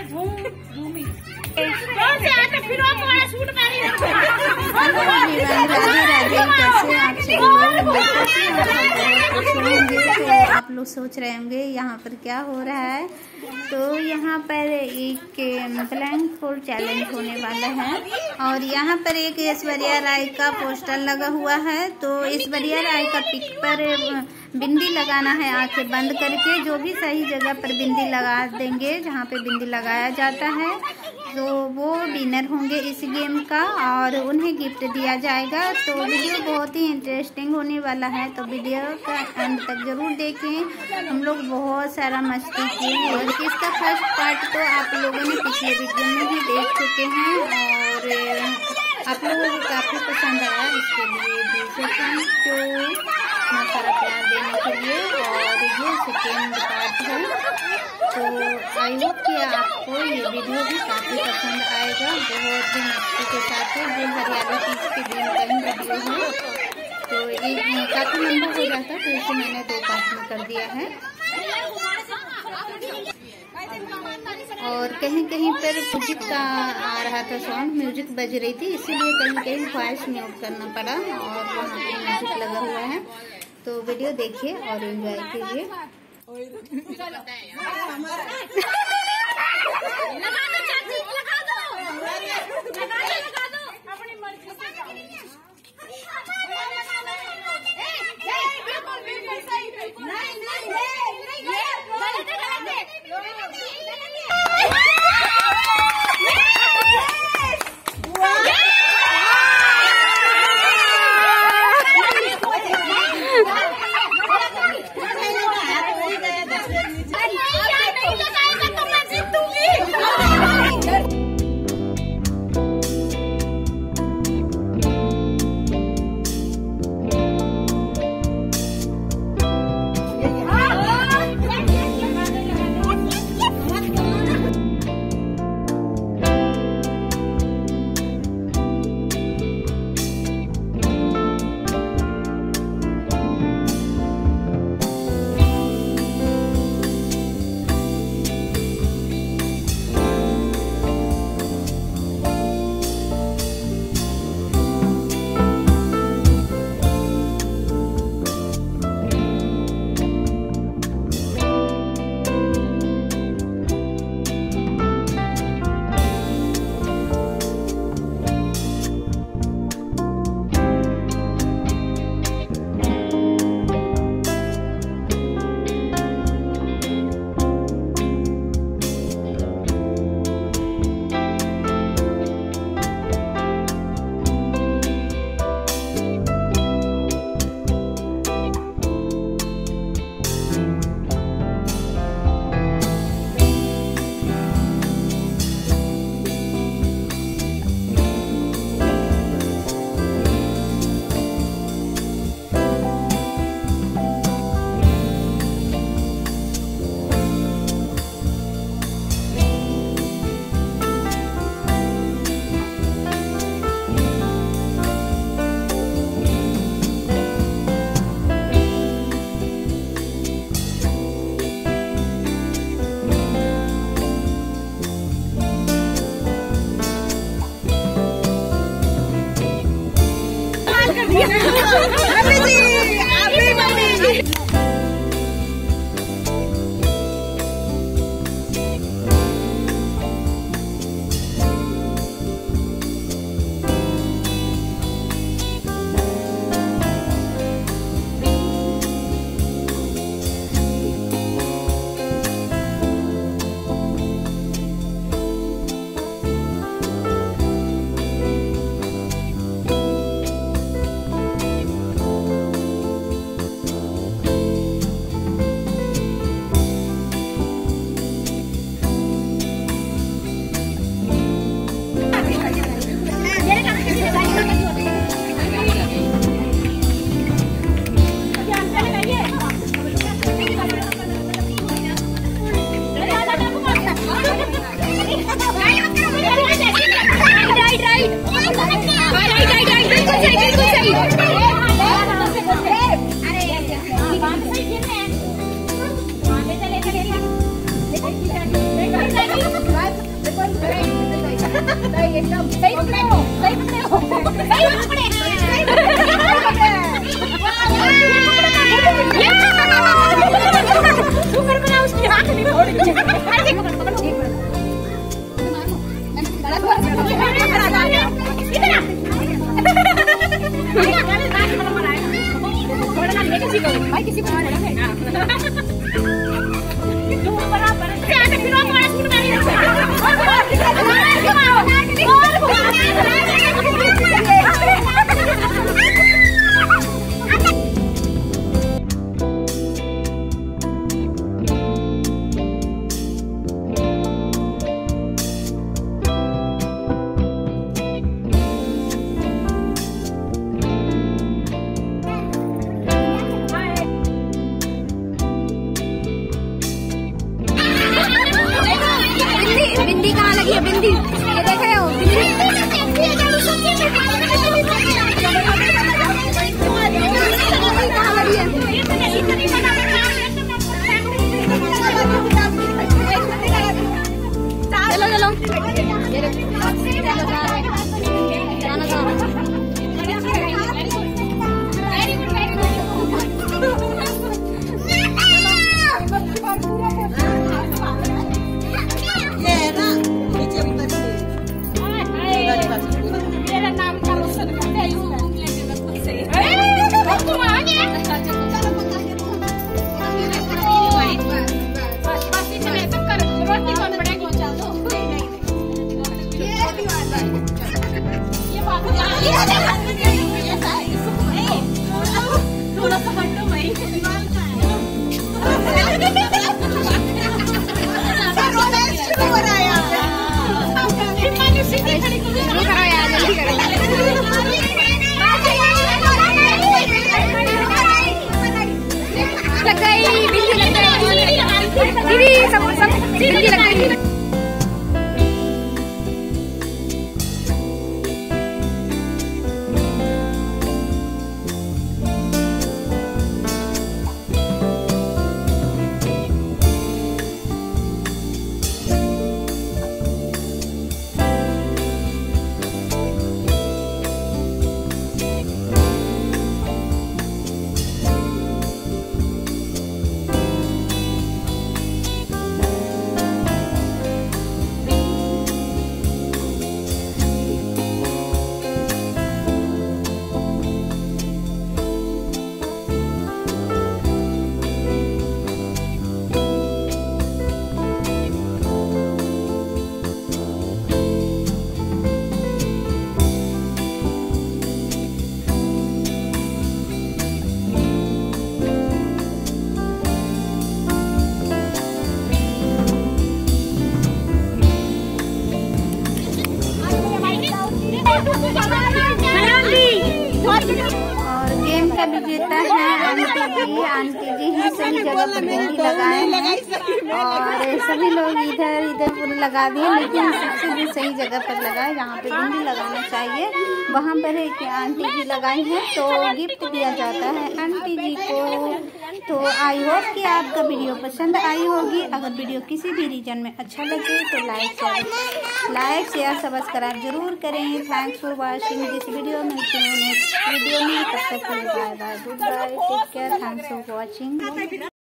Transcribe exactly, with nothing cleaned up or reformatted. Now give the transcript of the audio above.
आप लोग सोच रहे होंगे यहाँ पर क्या हो रहा है। तो यहाँ पर एक ब्लैंक फोल्ड चैलेंज होने वाला है और यहाँ पर एक ऐश्वर्या राय का पोस्टर लगा हुआ है। तो ऐश्वर्या राय का पिक पर बिंदी लगाना है आंखें बंद करके। जो भी सही जगह पर बिंदी लगा देंगे, जहाँ पे बिंदी लगाया जाता है, तो वो विनर होंगे इस गेम का और उन्हें गिफ्ट दिया जाएगा। तो वीडियो बहुत ही इंटरेस्टिंग होने वाला है, तो वीडियो का एंड तक जरूर देखें। हम लोग बहुत सारा मस्ती किए और इसका फर्स्ट पार्ट तो आप लोगों ने पिछले वीडियो में ही देख चुके हैं और आप लोगों को काफ़ी पसंद आया। इसके लिए दिल से थैंक यू, इतना सारा प्यार देने के लिए। और ये सेकेंड पार्ट है, तो आई होप कि आपको ये वीडियो भी काफ़ी पसंद आएगा। बहुत ही मस्ती के साथ है, जो हरियाली तीज के दिन का ही वीडियो है। तो ये काफ़ी लंबा हो जाता, तो इसे मैंने दो पार्ट में कर दिया है। और कहीं कहीं पर म्यूजिक का आ रहा था साउंड, म्यूजिक बज रही थी, इसीलिए कहीं कहीं वॉइस म्यूट करना पड़ा और वहाँ पे म्यूजिक लगा हुआ है। तो वीडियो देखिए और एंजॉय कीजिए। बिंदी कहाँ लगी है? बिंदी ये देख रहे हो? चलो चलो और गेम का विजेता है आंटी जी। आंटी जी ही सही जगह पर बिंदी लगाए हैं और सभी लोग इधर इधर पूरे लगा दिए, लेकिन सबसे भी सही जगह पर लगाए जहाँ पे बिंदी लगाना चाहिए वहाँ पर एक आंटी जी लगाई है, तो गिफ्ट दिया जाता है आंटी जी को। तो आई होप कि आपका वीडियो पसंद आई होगी। अगर वीडियो किसी भी रीजन में अच्छा लगे तो like share like share subscribe जरूर करें। Thanks for watching this video. मिलते हैं नेक्स्ट वीडियो में, तब तक के लिए bye bye, goodbye, take care, thanks for watching.